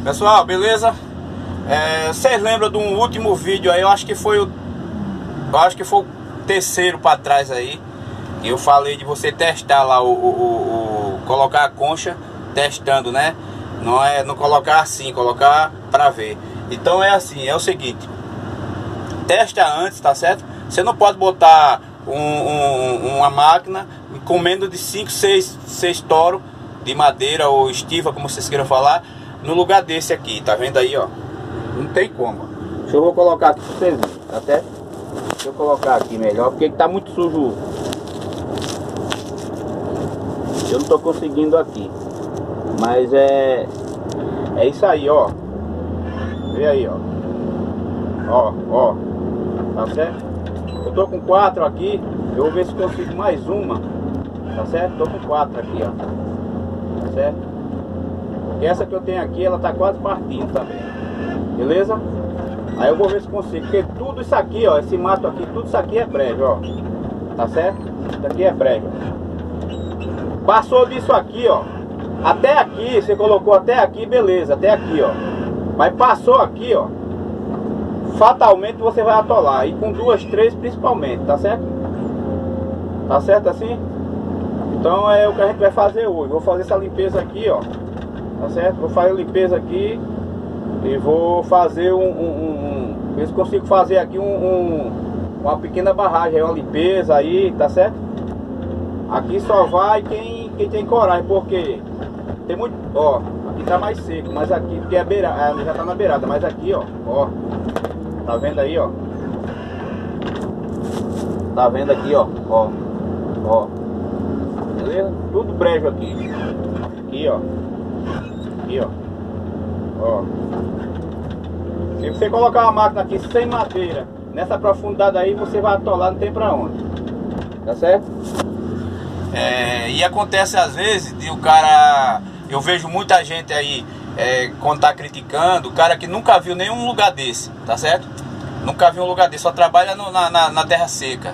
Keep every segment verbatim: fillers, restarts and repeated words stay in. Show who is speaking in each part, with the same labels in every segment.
Speaker 1: Pessoal, beleza? É, vocês lembram de um último vídeo aí? Eu acho que foi o Eu acho que foi o terceiro para trás aí. E eu falei de você testar lá o, o, o, o colocar a concha testando, né? Não é não colocar assim, colocar para ver. Então é assim, é o seguinte: testa antes, tá certo? Você não pode botar um, um, uma máquina com menos de cinco, seis toros de madeira ou estiva, como vocês queiram falar, no lugar desse aqui, tá vendo aí, ó? Não tem como. Deixa eu vou colocar aqui pra vocês verem, tá certo? Deixa eu colocar aqui melhor, porque tá muito sujo. Eu não tô conseguindo aqui. Mas é... É isso aí, ó. Vê aí, ó. Ó, ó. Tá certo? Eu tô com quatro aqui. Eu vou ver se consigo mais uma. Tá certo? Tô com quatro aqui, ó. Tá certo? Porque essa que eu tenho aqui, ela tá quase partindo também. Beleza? Aí eu vou ver se consigo. Porque tudo isso aqui, ó. Esse mato aqui, tudo isso aqui é brejo, ó. Tá certo? Isso aqui é brejo. Passou disso aqui, ó. Até aqui, você colocou até aqui, beleza. Até aqui, ó. Mas passou aqui, ó. Fatalmente você vai atolar. E com duas, três principalmente, tá certo? Tá certo assim? Então é o que a gente vai fazer hoje. Vou fazer essa limpeza aqui, ó. Tá certo? Vou fazer a limpeza aqui. E vou fazer um... um, um ver se consigo fazer aqui um, um, uma pequena barragem. Uma limpeza aí, tá certo? Aqui só vai quem, quem tem coragem. Porque tem muito... Ó, aqui tá mais seco. Mas aqui, porque é beirada, já tá na beirada. Mas aqui, ó, ó. Tá vendo aí, ó? Tá vendo aqui, ó? Ó. Ó. Beleza? Tudo brejo aqui. Aqui, ó. Aqui, ó. Ó. Se você colocar uma máquina aqui sem madeira, nessa profundidade aí, você vai atolar, não tem pra onde. Tá certo? É, e acontece às vezes de o cara... Eu vejo muita gente aí, é, quando tá criticando, o cara que nunca viu nenhum lugar desse, tá certo? Nunca viu um lugar desse, só trabalha no, na, na, na terra seca.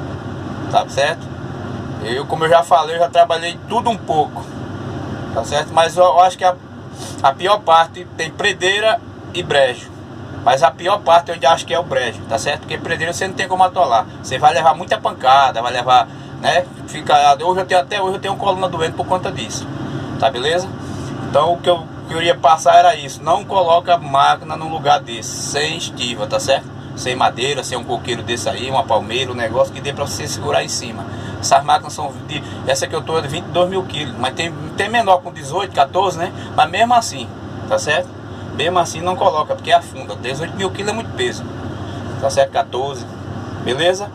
Speaker 1: Tá certo? Eu, como eu já falei, eu já trabalhei tudo um pouco. Tá certo? Mas eu, eu acho que a, a pior parte tem predeira e brejo. Mas a pior parte eu ainda acho que é o brejo, tá certo? Porque predeira você não tem como atolar. Você vai levar muita pancada, vai levar, né? Fica, hoje eu tenho, até hoje eu tenho coluna doente por conta disso. Tá beleza? Então o que eu queria passar era isso. Não coloca máquina num lugar desse, sem estiva, tá certo? Sem madeira, sem um coqueiro desse aí, uma palmeira, um negócio que dê pra você segurar em cima. Essas máquinas são de... Essa que eu tô é de vinte e dois mil quilos. Mas tem, tem menor com dezoito, quatorze, né? Mas mesmo assim, tá certo? Mesmo assim não coloca, porque afunda. dezoito mil quilos é muito peso. Tá certo? quatorze. Beleza?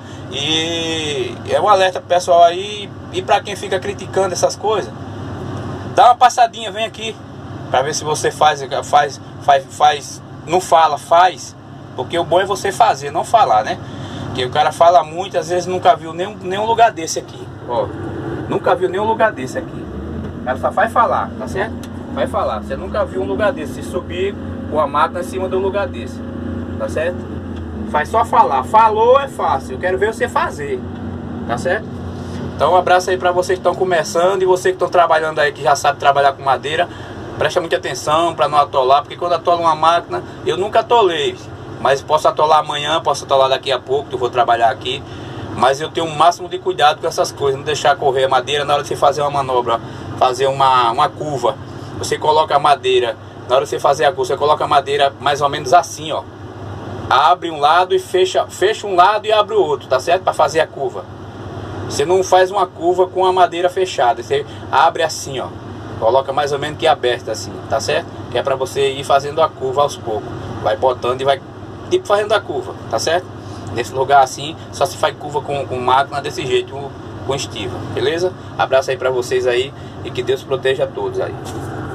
Speaker 1: E é um alerta pro pessoal aí. E pra quem fica criticando essas coisas, dá uma passadinha, vem aqui. Pra ver se você faz, faz, faz, faz. Não fala, faz. Porque o bom é você fazer, não falar, né? Porque o cara fala muito, às vezes nunca viu nenhum, nenhum lugar desse aqui. Ó, nunca viu nenhum lugar desse aqui. O cara só vai falar, tá certo? Vai falar. Você nunca viu um lugar desse. Se subir com a máquina em cima de um lugar desse. Tá certo? Faz só falar. Falou é fácil. Eu quero ver você fazer. Tá certo? Então um abraço aí pra vocês que estão começando. E vocês que estão trabalhando aí, que já sabe trabalhar com madeira. Presta muita atenção pra não atolar. Porque quando atola uma máquina, eu nunca atolei. Mas posso atolar amanhã, posso atolar daqui a pouco, que eu vou trabalhar aqui. Mas eu tenho o máximo de cuidado com essas coisas. Não deixar correr a madeira na hora de você fazer uma manobra. Fazer uma, uma curva. Você coloca a madeira. Na hora de você fazer a curva, você coloca a madeira mais ou menos assim, ó. Abre um lado e fecha, fecha um lado e abre o outro, tá certo? Para fazer a curva. Você não faz uma curva com a madeira fechada. Você abre assim, ó. Coloca mais ou menos que aberta assim, tá certo? Que é para você ir fazendo a curva aos poucos. Vai botando e vai tipo fazendo a curva, tá certo? Nesse lugar assim, só se faz curva com, com máquina desse jeito, com estiva, beleza? Abraço aí pra vocês aí e que Deus proteja a todos aí.